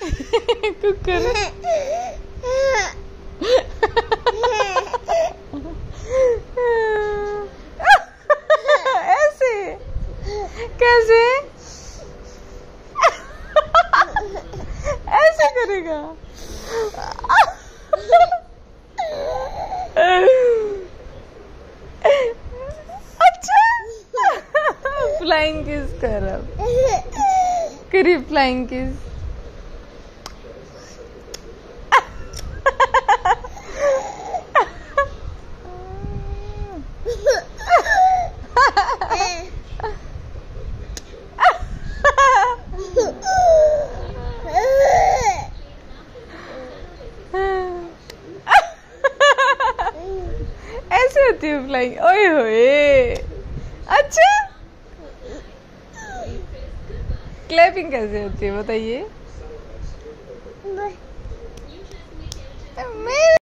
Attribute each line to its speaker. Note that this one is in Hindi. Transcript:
Speaker 1: कुकर। ऐसे कैसे? ऐसे करेगा? अच्छा फ्लाइंग किस कर अब, करी फ्लाइंग किस। ऐसे होती है फ्लाइंग। ओए होए, अच्छा क्लैपिंग कैसे होती है बताइए।